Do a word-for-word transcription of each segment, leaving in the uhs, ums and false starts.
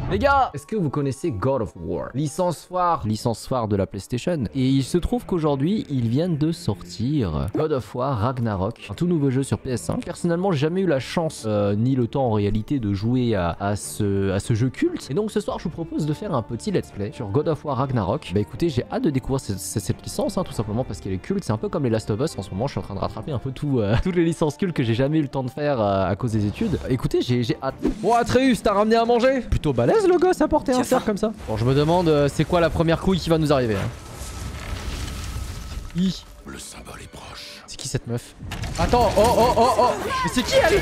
Les gars, est-ce que vous connaissez God of War? Licence phare, licence phare de la PlayStation. Et il se trouve qu'aujourd'hui, ils viennent de sortir God of War Ragnarok, un tout nouveau jeu sur P S cinq. Personnellement, j'ai jamais eu la chance, euh, ni le temps en réalité, de jouer à, à, ce, à ce jeu culte. Et donc ce soir, je vous propose de faire un petit let's play sur God of War Ragnarok. Bah écoutez, j'ai hâte de découvrir cette, cette, cette licence, hein, tout simplement parce qu'elle est culte. C'est un peu comme les Last of Us. En ce moment, je suis en train de rattraper un peu tout, euh, toutes les licences cultes que j'ai jamais eu le temps de faire euh, à cause des études. Écoutez, j'ai hâte. Bon, Atreus, t'as ramené à manger? Plutôt balèze le gosse à porter un cerf comme ça. Bon, je me demande euh, c'est quoi la première couille qui va nous arriver. Hein. Hi. Le symbole est proche. C'est qui cette meuf? Attends, oh oh oh oh. Mais c'est qui elle?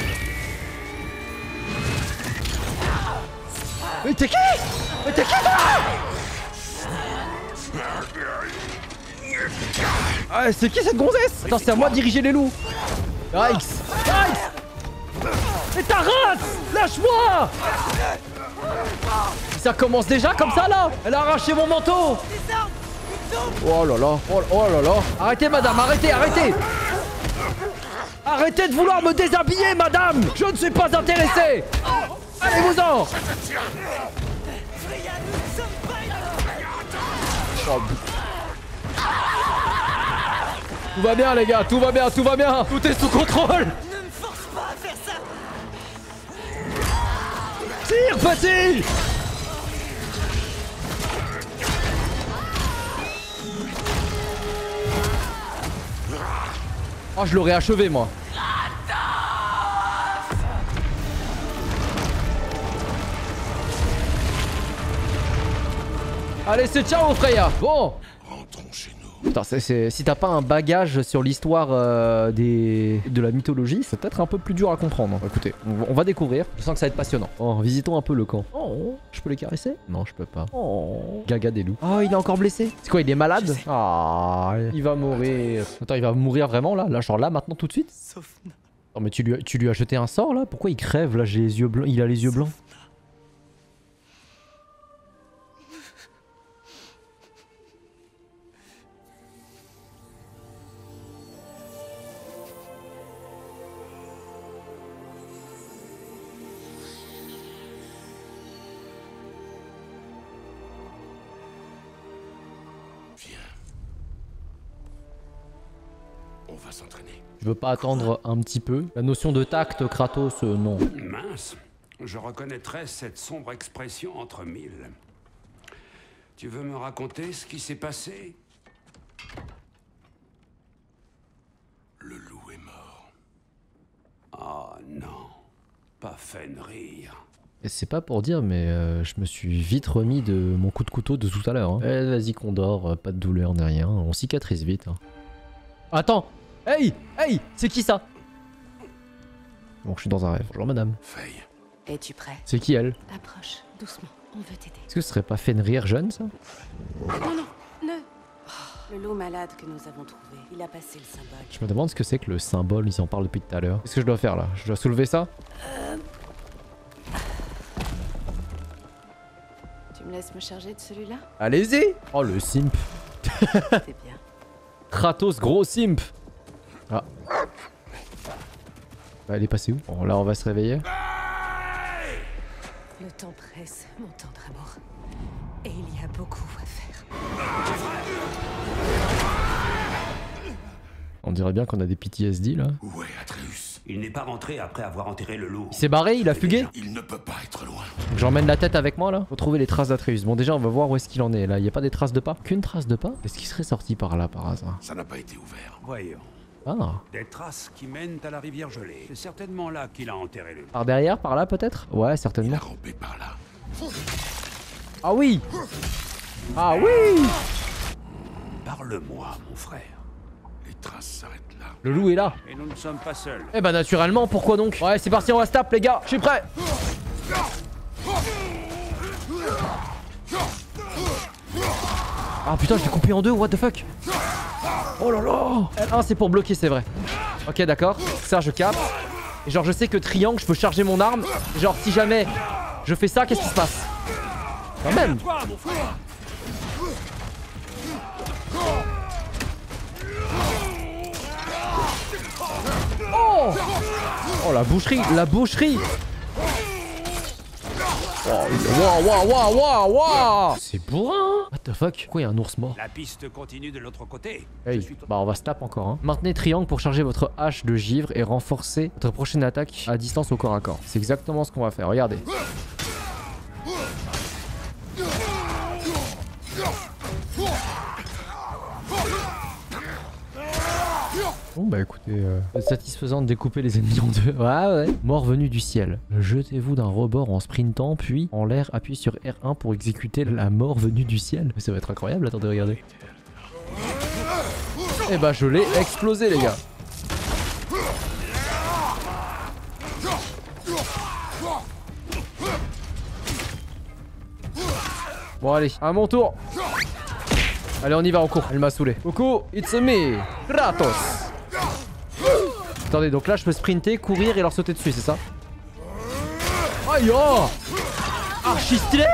Mais t'es qui? Mais t'es qui toi? Ah, c'est qui cette gonzesse? Attends, c'est à moi de diriger les loups. Yikes. Yikes. Mais ta race! Lâche-moi! Ça commence déjà comme ça là? Elle a arraché mon manteau! Oh là là, oh, oh là là! Arrêtez madame, arrêtez, arrêtez! Arrêtez de vouloir me déshabiller madame! Je ne suis pas intéressé! Allez-vous-en! Oh. Tout va bien les gars, tout va bien, tout va bien! Tout est sous contrôle! Tire, petit! Oh, je l'aurais achevé, moi. Allez, c'est ciao, Freya. Bon. Rentrons chez nous. Putain, c'est, c'est... si t'as pas un bagage sur l'histoire euh, des... de la mythologie, c'est peut-être un peu plus dur à comprendre. Bon, écoutez, on va, on va découvrir. Je sens que ça va être passionnant. Oh, visitons un peu le camp. Oh, je peux les caresser? Non, je peux pas. Oh, Gaga des loups. Oh, il est encore blessé. C'est quoi, il est malade? Ah, il va mourir. Attends, il va mourir vraiment là? Là, genre là, maintenant, tout de suite? Sauf... Oh, mais tu lui, tu lui as jeté un sort là? Pourquoi il crève là? J'ai les yeux blancs. Il a les yeux blancs. On va s'entraîner. Je veux pas attendre un petit peu. La notion de tact, Kratos, euh, non. Mince, je reconnaîtrais cette sombre expression entre mille. Tu veux me raconter ce qui s'est passé? Le loup est mort. Oh non, pas Fenrir. Et c'est pas pour dire, mais euh, je me suis vite remis de mon coup de couteau de tout à l'heure. Hein. Eh, vas-y qu'on dort, euh, pas de douleur ni rien. On cicatrise vite. Hein. Attends! Hey! Hey! C'est qui ça? Bon, je suis dans un rêve. Bonjour madame. Faye. Es-tu prêt? C'est qui elle? Approche, doucement, on veut t'aider. Est-ce que ce serait pas Fenrir jeune ça? Non, non, ne... Oh, le loup malade que nous avons trouvé, il a passé le symbole. Je me demande ce que c'est que le symbole, ils en parlent depuis tout à l'heure. Qu'est-ce que je dois faire là? Je dois soulever ça? Euh... Tu me laisses me charger de celui-là? Allez-y! Oh le simp! C'est bien. Kratos, gros simp! Ah. Bah, elle est passée où? Bon, là, on va se réveiller. Le temps presse, mon tendre amour. Et il y a beaucoup à faire. On dirait bien qu'on a des P T S D là. Où est Atreus? Il n'est pas rentré après avoir enterré le loup. Il s'est barré, il a fugué. Il ne peut pas être loin. J'emmène la tête avec moi là. Faut trouver les traces d'Atreus. Bon, déjà, on va voir où est-ce qu'il en est là. Il y a pas des traces de pas? Qu'une trace de pas? Est-ce qu'il serait sorti par là par hasard? Ça n'a pas été ouvert. Voyons. Ah. Des traces qui mènent à la rivière gelée. C'est certainement là qu'il a enterré le loup. Par derrière, par là peut-être? Ouais, Il a certainement. rampé par là. Ah oui! Ah oui! Parle-moi, mon frère. Les traces s'arrêtent là. Le loup est là. Et nous ne sommes pas seuls. Eh bah naturellement, pourquoi donc? Ouais, c'est parti, on va se taper les gars. Je suis prêt. Ah putain, je l'ai coupé en deux, what the fuck? Oh là là! L un c'est pour bloquer, c'est vrai. Ok, d'accord. Ça, je capte. Et genre, je sais que triangle, je peux charger mon arme. Et genre, si jamais je fais ça, qu'est-ce qui se passe? Quand même. Oh! Oh, la boucherie, la boucherie! Waouh, waouh, waouh, waouh, waouh. C'est bourrin. What the fuck? Pourquoi il y a un ours mort? La piste continue de l'autre côté. Hey. Bah on va se taper encore hein. Maintenez triangle pour charger votre hache de givre et renforcer votre prochaine attaque à distance au corps à corps. C'est exactement ce qu'on va faire, regardez. Bon bah écoutez, euh, satisfaisant de découper les ennemis en deux. Ouais ouais. Mort venu du ciel. Jetez-vous d'un rebord en sprintant, puis en l'air, appuyez sur R un pour exécuter la mort venue du ciel. Mais ça va être incroyable, attendez, regardez. Et bah je l'ai explosé les gars. Bon allez, à mon tour. Allez on y va, on court. Elle m'a saoulé. Coucou, it's me, Kratos. Attendez, donc là je peux sprinter, courir et leur sauter dessus, c'est ça? Aïe oh, archi stylé.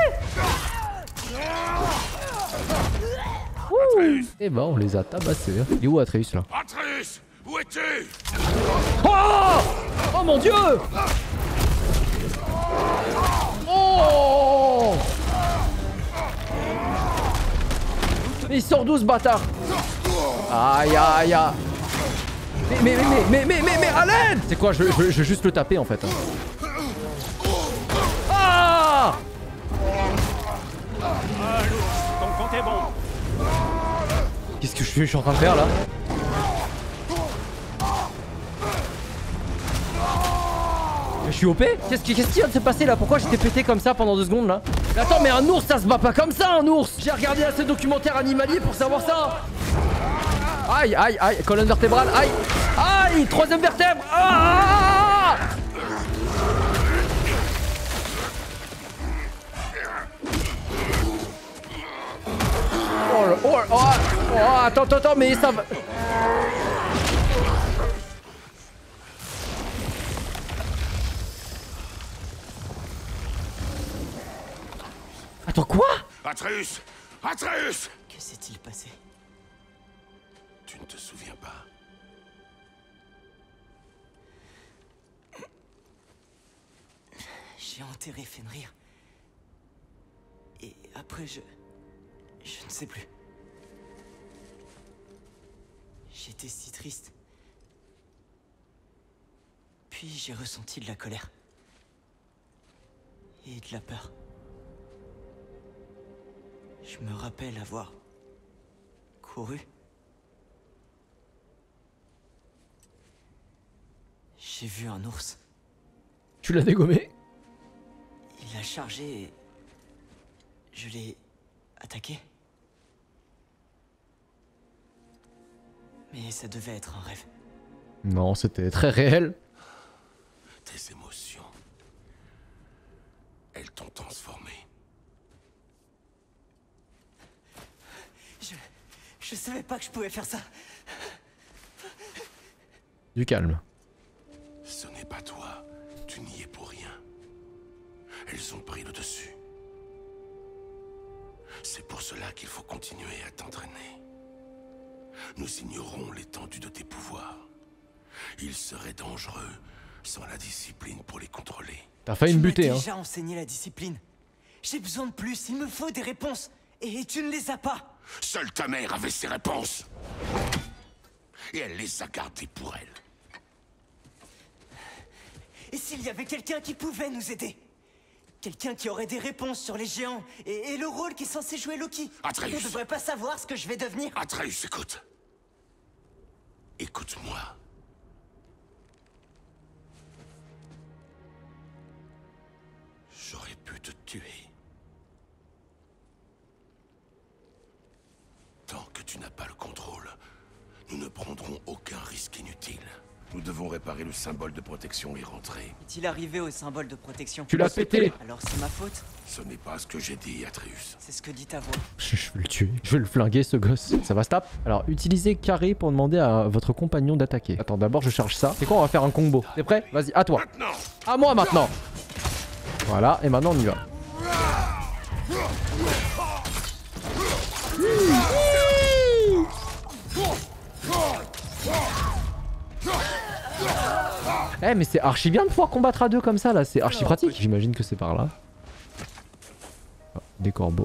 Et bah on les a tabassés. Il est où Atreus là? Atreus, où es-tu? Oh, oh mon dieu. Oh, mais il sort d'où ce bâtard? Aïe aïe aïe. Mais mais mais mais mais mais mais à l'aide. C'est quoi, je, je, je vais juste le taper en fait. Ah, Ton compte est bon. qu'est-ce que je suis, je suis en train de faire là? Je suis O P? Qu'est-ce qui, qu'est-ce qui vient de se passer là? Pourquoi j'étais pété comme ça pendant deux secondes là? Mais attends, mais un ours ça se bat pas comme ça, un ours! J'ai regardé assez de documentaires animaliers pour savoir ça! Aïe, aïe, aïe, colonne vertébrale, aïe! Aïe, troisième vertèbre! Ah! Oh, le, oh, oh, oh, attends, attends, attends, mais ça va... Attends, quoi? Atreus! Atreus! Que s'est-il passé? Tu ne te souviens pas? J'ai enterré Fenrir. Et après, je... Je ne sais plus. J'étais si triste. Puis j'ai ressenti de la colère. Et de la peur. Je me rappelle avoir couru. J'ai vu un ours. Tu l'as dégommé? Il a chargé et je l'ai attaqué. Mais ça devait être un rêve. Non, c'était très réel. Tes émotions, elles t'ont transformé. Je... Je savais pas que je pouvais faire ça. Du calme. Ce n'est pas toi, tu n'y es pour rien. Elles ont pris le dessus. C'est pour cela qu'il faut continuer à t'entraîner. Nous ignorons l'étendue de tes pouvoirs. Il serait dangereux sans la discipline pour les contrôler. T'as failli me buter, hein. Tu m'as déjà enseigné la discipline. J'ai besoin de plus, il me faut des réponses. Et tu ne les as pas. Seule ta mère avait ses réponses. Et elle les a gardées pour elle. Et s'il y avait quelqu'un qui pouvait nous aider? Quelqu'un qui aurait des réponses sur les géants et, et le rôle qu'est censé jouer Loki. Atreus. On devrait pas savoir ce que je vais devenir. Atreus, écoute. Écoute-moi. J'aurais pu te tuer. Tant que tu n'as pas le contrôle, nous ne prendrons aucun risque inutile. Nous devons réparer le symbole de protection et rentrer. Est-il arrivé au symbole de protection? Tu l'as pété. Alors c'est ma faute? Ce n'est pas ce que j'ai dit, Atreus. C'est ce que dit ta voix. Je, je vais le tuer. Je vais le flinguer ce gosse. Ça va se tape. Alors utilisez carré pour demander à votre compagnon d'attaquer. Attends, d'abord je charge ça. C'est quoi, on va faire un combo. T'es prêt? Vas-y, à toi. Maintenant! À moi maintenant. Voilà, et maintenant on y va. Eh mais c'est archi bien de pouvoir combattre à deux comme ça là, c'est archi pratique. J'imagine que c'est par là. Des corbeaux.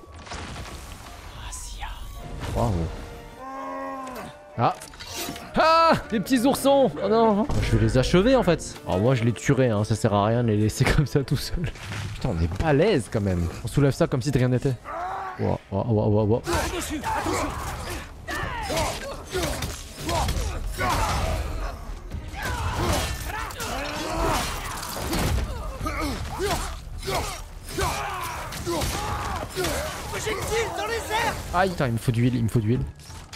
Waouh. Ah. Ah, des petits oursons. Oh non. Je vais les achever en fait. Alors moi je les tuerai, hein. Ça sert à rien de les laisser comme ça tout seul. Putain, on est balèze quand même. On soulève ça comme si de rien n'était. Waouh, waouh, waouh, waouh, waouh. Aïe, putain, il me faut d'huile, il me faut d'huile.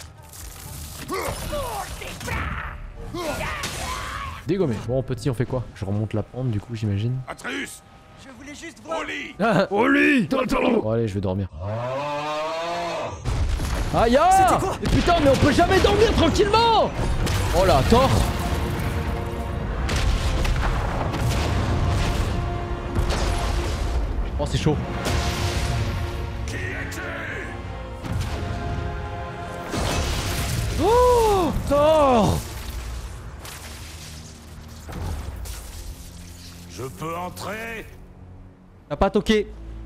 Dégommé. Bon, petit, on fait quoi? Je remonte la pente, du coup, j'imagine. Atreus, Je voulais juste voir. au lit. Ah, Au lit. bon, allez, je vais dormir. Aïe, ah. Mais putain, mais on peut jamais dormir tranquillement. Oh là, Thor. Oh, c'est chaud. Oh, Thor. Je peux entrer? T'as pas toqué.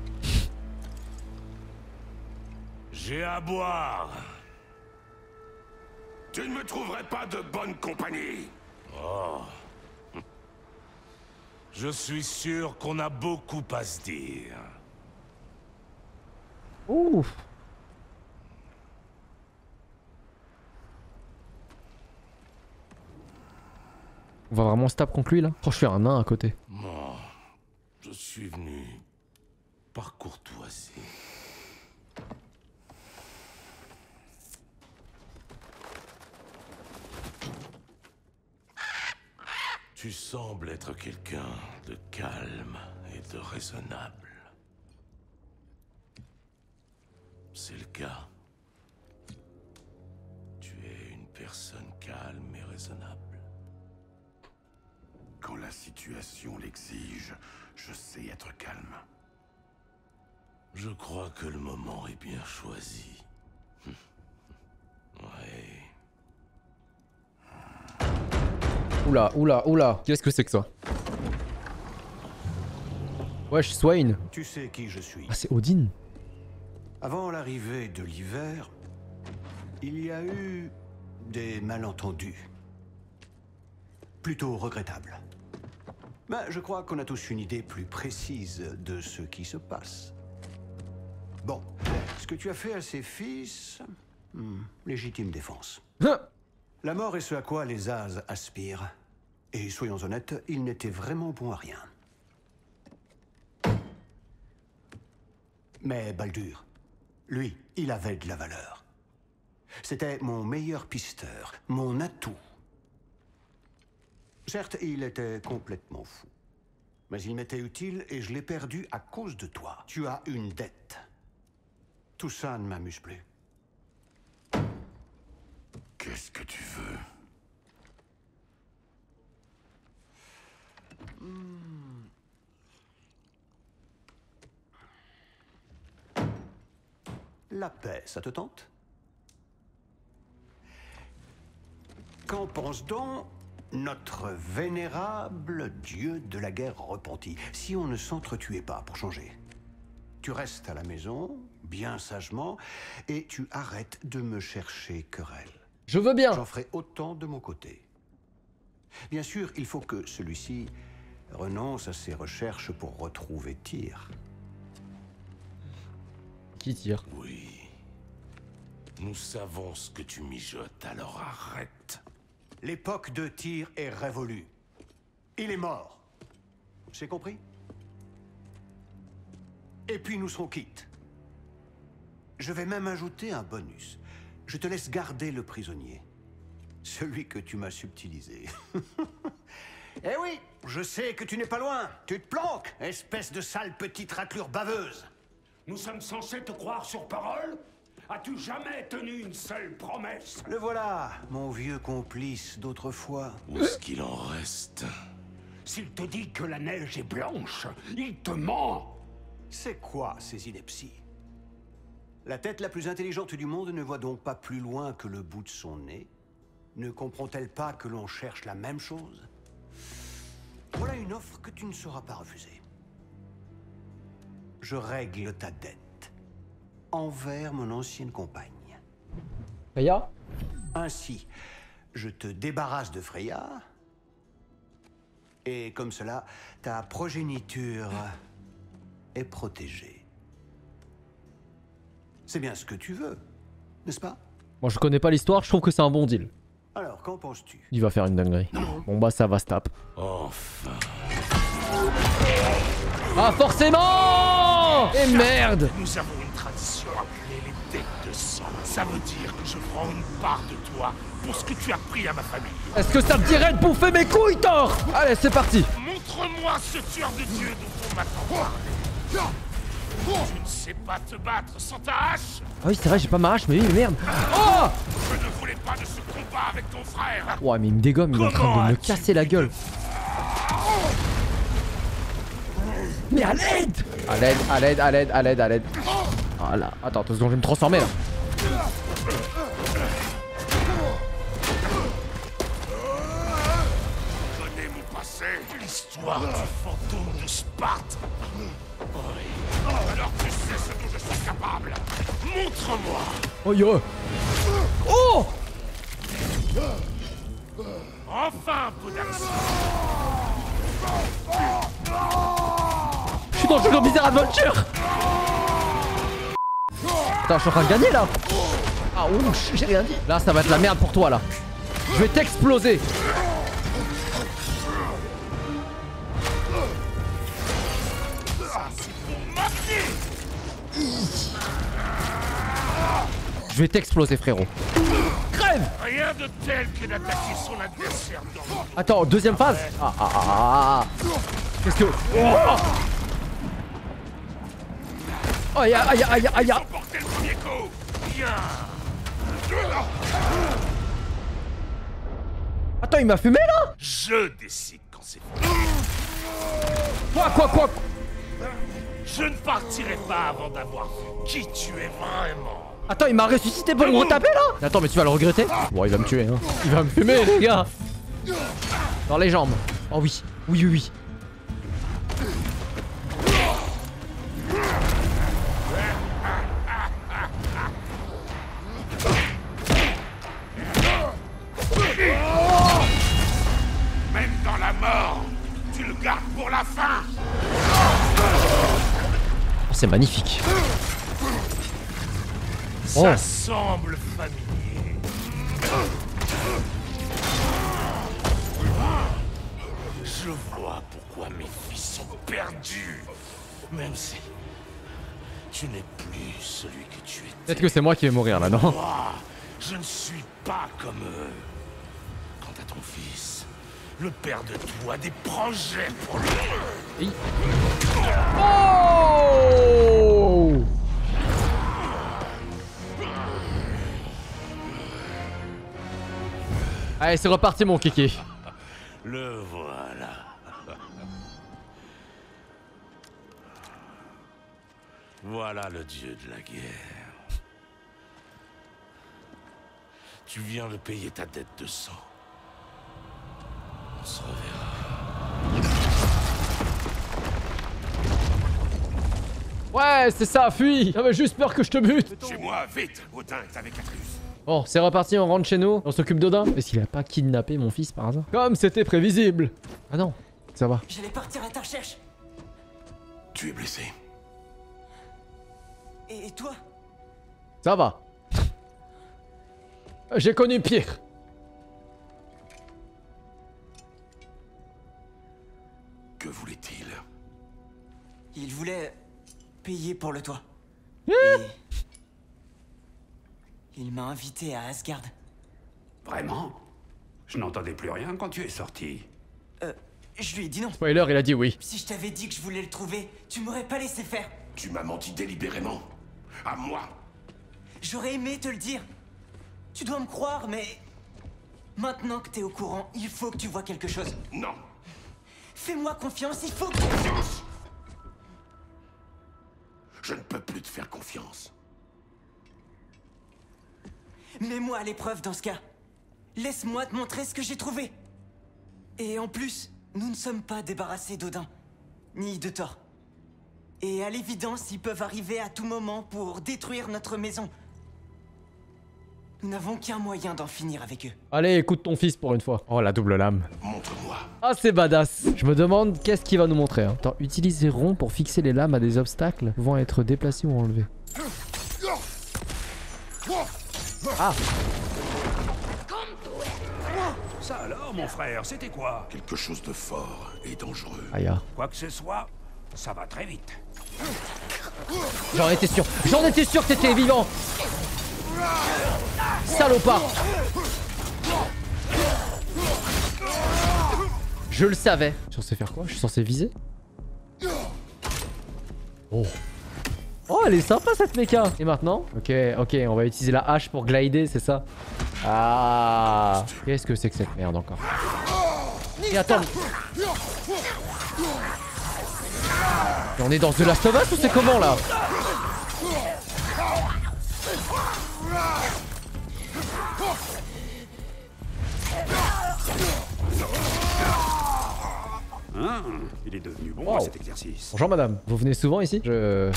J'ai à boire. Tu ne me trouverais pas de bonne compagnie. Oh. Je suis sûr qu'on a beaucoup à se dire. Ouf. On va vraiment se taper contre lui là. Oh, je suis un nain à côté. Moi, je suis venu par courtoisie. Tu sembles être quelqu'un de calme et de raisonnable. C'est le cas. Tu es une personne calme et raisonnable. Quand la situation l'exige, je sais être calme. Je crois que le moment est bien choisi. Ouais. Oula, oula, oula. Qu'est-ce que c'est que ça? Wesh, Swain. Tu sais qui je suis. Ah, c'est Odin. Avant l'arrivée de l'hiver, il y a eu des malentendus. Plutôt regrettables. Mais je crois qu'on a tous une idée plus précise de ce qui se passe. Bon, ce que tu as fait à ses fils... hmm, légitime défense. La mort est ce à quoi les As aspirent. Et soyons honnêtes, ils n'étaient vraiment bons à rien. Mais Baldur, lui, il avait de la valeur. C'était mon meilleur pisteur, mon atout. Certes, il était complètement fou. Mais il m'était utile et je l'ai perdu à cause de toi. Tu as une dette. Tout ça ne m'amuse plus. Qu'est-ce que tu veux? Hmm. La paix, ça te tente? Qu'en pense donc notre vénérable dieu de la guerre repenti, si on ne s'entretuait pas pour changer? Tu restes à la maison, bien sagement, et tu arrêtes de me chercher querelle. Je veux bien. J'en ferai autant de mon côté. Bien sûr, il faut que celui-ci renonce à ses recherches pour retrouver Tyr. Qui tire? Oui. Nous savons ce que tu mijotes, alors arrête. L'époque de Tyr est révolue. Il est mort. C'est compris? Et puis nous serons quittes. Je vais même ajouter un bonus. Je te laisse garder le prisonnier. Celui que tu m'as subtilisé. Eh oui, je sais que tu n'es pas loin. Tu te planques, espèce de sale petite raclure baveuse. Nous sommes censés te croire sur parole? As-tu jamais tenu une seule promesse? Le voilà, mon vieux complice d'autrefois. Où est-ce qu'il en reste? S'il te dit que la neige est blanche, il te ment! C'est quoi ces inepties? La tête la plus intelligente du monde ne voit donc pas plus loin que le bout de son nez? Ne comprend-elle pas que l'on cherche la même chose? Voilà une offre que tu ne sauras pas refuser. Je règle ta dette. envers mon ancienne compagne. Freya? Ainsi, je te débarrasse de Freya, et comme cela, ta progéniture est protégée. C'est bien ce que tu veux, n'est-ce pas? Moi je connais pas l'histoire, je trouve que c'est un bon deal. Alors, qu'en penses-tu? Il va faire une dinguerie. Bon bah ça va se tape. Enfin. Ah forcément! Et merde! Nous avons une tradition appelée les dettes de sang. Ça veut dire que je prends une part de toi pour ce que tu as pris à ma famille. Est-ce que ça te dirait de bouffer mes couilles, Thor? Allez, c'est parti! Montre-moi ce tueur de Dieu dont on m'a tant parlé. Tu ne sais pas te battre sans ta hache? Ah oui, c'est vrai, j'ai pas ma hache, mais oui, mais merde! Oh! Je ne voulais pas de ce combat avec ton frère. Ouais, mais il me dégomme, il est en train de me casser la gueule. Mais à l'aide! À l'aide, à l'aide, à l'aide, à l'aide, à l'aide. Voilà. Attends, deux secondes, je vais me transformer là. Je connais mon passé, l'histoire du fantôme de Sparte. Oui. Alors tu sais ce dont je suis capable. Montre-moi. Oh yo! Oh! Enfin un peu d'action. Je suis dans le jeu de Bizarre Adventure! Attends, je suis en train de gagner là! Ah ouf, j'ai rien dit! Là, ça va être la merde pour toi là! Je vais t'exploser! Je vais t'exploser, frérot! Crève! Rien de tel que d'attaquer son adversaire dans le dos. Attends, deuxième phase? Ah ah ah ah ah! Qu'est-ce que... Oh! Aïe aïe aïe aïe aïe! Portez le premier coup. Bien. Attends, il m'a fumé là? Je décide quand c'est fini. Quoi quoi quoi? Je ne partirai pas avant d'avoir vu qui tu es vraiment. Attends, il m'a ressuscité pour me retaper là? Attends, mais tu vas le regretter? Bon, il va me tuer, hein. Il va me fumer, les gars. Dans les jambes. Oh oui, oui, oui, oui. Même dans la mort, tu le gardes pour la fin. Oh, c'est magnifique. Ça Oh. semble familier. Je vois pourquoi mes fils sont perdus. Même si tu n'es plus celui que tu étais. Peut-être que c'est moi qui vais mourir là, non? Moi, je ne suis pas comme eux. Quant à ton fils, le père de tout a des projets pour lui. Et... Oh! Allez, c'est reparti mon kiki. Le voilà. Voilà le dieu de la guerre. Tu viens de payer ta dette de sang. On se reverra. Ouais, c'est ça, fuis. J'avais juste peur que je te bute. Chez moi, vite. Odin est avec Atreus. Bon, c'est reparti, on rentre chez nous. On s'occupe d'Odin. Est-ce qu'il a pas kidnappé mon fils par hasard? Comme c'était prévisible. Ah non, ça va. J'allais partir à ta recherche. Tu es blessé. Et toi? Ça va. J'ai connu pire. Que voulait-il? Il voulait payer pour le toit. Eh Et... il m'a invité à Asgard. Vraiment? Je n'entendais plus rien quand tu es sorti. Euh, je lui ai dit non. Spoiler, il a dit oui. Si je t'avais dit que je voulais le trouver, tu m'aurais pas laissé faire. Tu m'as menti délibérément. À moi. J'aurais aimé te le dire. Tu dois me croire, mais... maintenant que t'es au courant, il faut que tu vois quelque chose. Non. Fais-moi confiance, il faut que... Confiance. Je ne peux plus te faire confiance. Mets-moi à l'épreuve dans ce cas. Laisse-moi te montrer ce que j'ai trouvé. Et en plus, nous ne sommes pas débarrassés d'Odin. Ni de Thor. Et à l'évidence, ils peuvent arriver à tout moment pour détruire notre maison. Nous n'avons qu'un moyen d'en finir avec eux. Allez, écoute ton fils pour une fois. Oh, la double lame. Montre-moi. Ah, c'est badass. Je me demande qu'est-ce qu'il va nous montrer. Hein. Attends, utilisez rond pour fixer les lames à des obstacles pouvant être déplacés ou enlevés. Ah. Ça alors, mon frère, c'était quoi? Quelque chose de fort et dangereux. Aïe. Quoi que ce soit, ça va très vite. J'en étais sûr. J'en étais sûr que t'étais vivant. Salopard. Je le savais. Je suis censé faire quoi? Je suis censé viser? Oh. Oh, elle est sympa cette méca. Et maintenant? Ok, ok, on va utiliser la hache pour glider, c'est ça? Ah. Qu'est-ce que c'est que cette merde encore? Et attends. On est dans The Last of Us ou c'est comment là? Hein? Il est devenu bon Wow. à cet exercice. Bonjour madame, vous venez souvent ici? Je...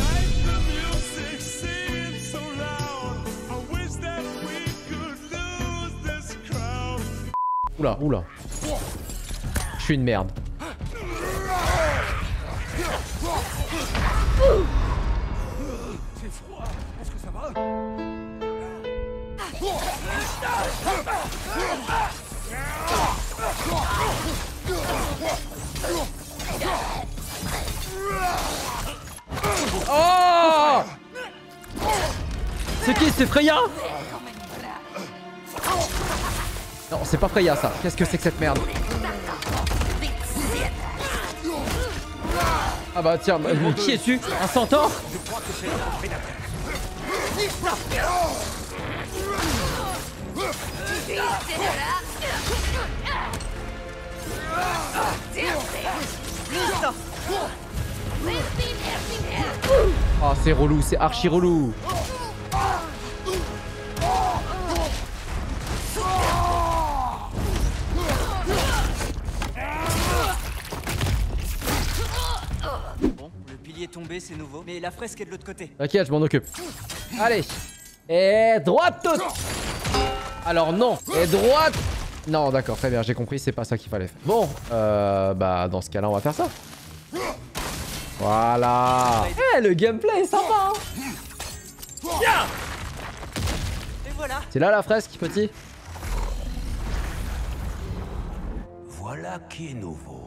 Oula, oula. Je suis une merde. C'est froid. Est-ce que ça va? Oh! C'est qui? C'est Freya? Non, c'est pas Freya ça. Qu'est-ce que c'est que cette merde? Ah bah tiens, bah, mais qui es-tu? Un centaure? Je crois que c'est un prédateur. Oh, c'est relou, c'est archi relou. Bon, le pilier est tombé, c'est nouveau. Mais la fresque est de l'autre côté. T'inquiète, je m'en occupe. Allez. Et droite. Alors non. Et droite. Non, d'accord, très bien, j'ai compris, c'est pas ça qu'il fallait faire. Bon, euh, bah dans ce cas-là, on va faire ça. Voilà. Eh, le gameplay est sympa. Hein. Et voilà. C'est là la fresque, petit. Voilà qui est nouveau.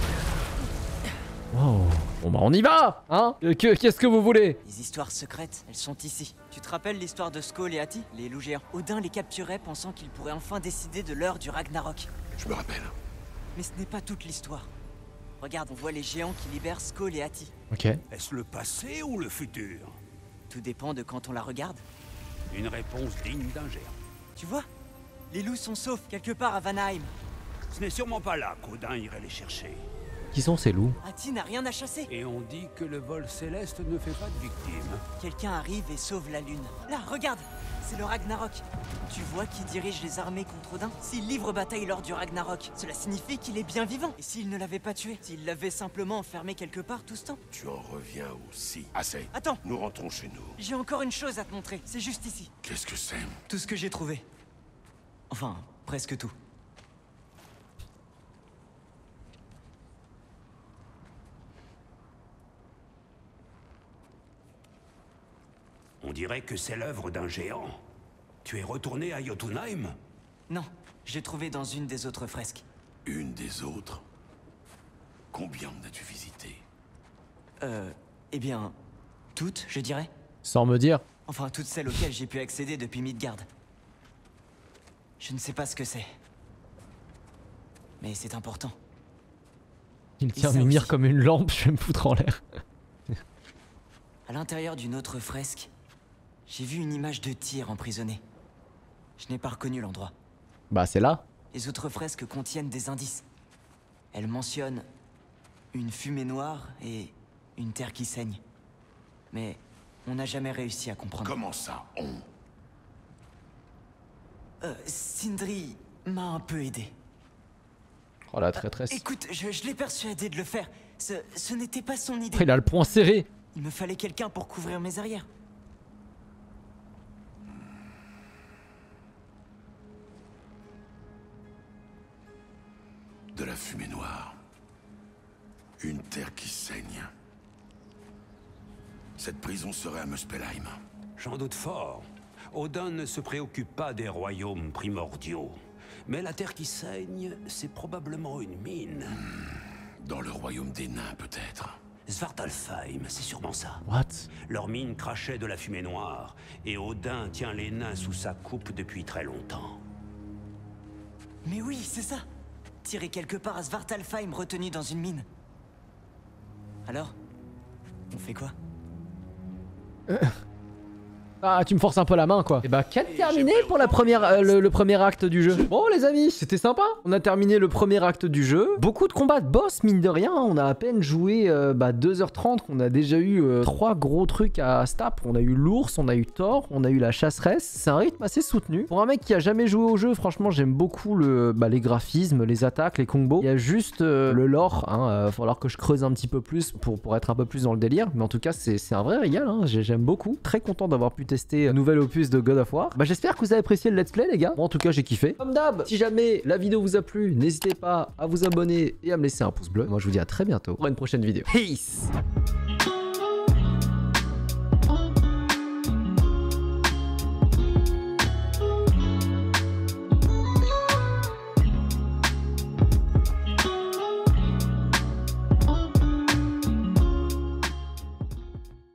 Wow. Bon bah on y va, hein. Euh, que, Qu'est-ce que vous voulez? Les histoires secrètes, elles sont ici. Tu te rappelles l'histoire de Skoll et Hati, les loups géants? Odin les capturait pensant qu'il pourrait enfin décider de l'heure du Ragnarok. Je me rappelle. Mais ce n'est pas toute l'histoire. Regarde, on voit les géants qui libèrent Skoll et Hati. Ok. Est-ce le passé ou le futur? Tout dépend de quand on la regarde. Une réponse digne d'un géant. Tu vois? Les loups sont saufs quelque part à Vanaheim. Ce n'est sûrement pas là qu'Odin irait les chercher. Qui sont ces loups? Hati n'a rien à chasser. Et on dit que le vol céleste ne fait pas de victimes. Quelqu'un arrive et sauve la lune. Là, regarde, c'est le Ragnarok. Tu vois qui dirige les armées contre Odin? S'il livre bataille lors du Ragnarok, cela signifie qu'il est bien vivant. Et s'il ne l'avait pas tué? S'il l'avait simplement enfermé quelque part tout ce temps? Tu en reviens aussi. Assez. Attends, Nous rentrons chez nous. j'ai encore une chose à te montrer. C'est juste ici. Qu'est-ce que c'est? Tout ce que j'ai trouvé. Enfin, presque tout. On dirait que c'est l'œuvre d'un géant. Tu es retourné à Jotunheim? Non, j'ai trouvé dans une des autres fresques. Une des autres? Combien en as-tu visité? Euh, eh bien, toutes, je dirais. Sans me dire. Enfin, toutes celles auxquelles j'ai pu accéder depuis Midgard. Je ne sais pas ce que c'est. Mais c'est important. Il tient ça Mimir aussi. comme une lampe, je vais me foutre en l'air. À l'intérieur d'une autre fresque, j'ai vu une image de Tyr emprisonné. Je n'ai pas reconnu l'endroit. Bah c'est là. Les autres fresques contiennent des indices. Elles mentionnent une fumée noire et une terre qui saigne. Mais on n'a jamais réussi à comprendre. Comment ça, on? Euh, Sindri m'a un peu aidé. Oh la traîtresse. Écoute, je, je l'ai persuadé de le faire. Ce, ce n'était pas son idée. Après, il a le poing serré. Il me fallait quelqu'un pour couvrir mes arrières. De la fumée noire. Une terre qui saigne. Cette prison serait à Muspelheim. J'en doute fort. Odin ne se préoccupe pas des royaumes primordiaux. Mais la terre qui saigne, c'est probablement une mine. Dans le royaume des nains, peut-être. Svartalfheim, c'est sûrement ça. What? Leur mine crachait de la fumée noire, et Odin tient les nains sous sa coupe depuis très longtemps. Mais oui, c'est ça. Tiré quelque part à Svartalfheim, retenu dans une mine. Alors, on fait quoi? Ah, tu me forces un peu la main, quoi. Et bah, quête terminée pour la première, euh, le, le premier acte du jeu. Bon, les amis, c'était sympa. On a terminé le premier acte du jeu. Beaucoup de combats de boss, mine de rien. On a à peine joué euh, bah, deux heures trente. On a déjà eu euh, trois gros trucs à Stap. On a eu l'ours, on a eu Thor, on a eu la chasseresse. C'est un rythme assez soutenu. Pour un mec qui a jamais joué au jeu, franchement, j'aime beaucoup le, bah, les graphismes, les attaques, les combos. Il y a juste euh, le lore. Il hein, euh, va falloir que je creuse un petit peu plus pour, pour être un peu plus dans le délire. Mais en tout cas, c'est un vrai régal. Hein. J'aime beaucoup. Très content d'avoir pu tester un nouvel opus de God of War. Bah j'espère que vous avez apprécié le let's play les gars. Moi en tout cas j'ai kiffé. Comme d'hab, si jamais la vidéo vous a plu, n'hésitez pas à vous abonner et à me laisser un pouce bleu. Moi je vous dis à très bientôt pour une prochaine vidéo. Peace.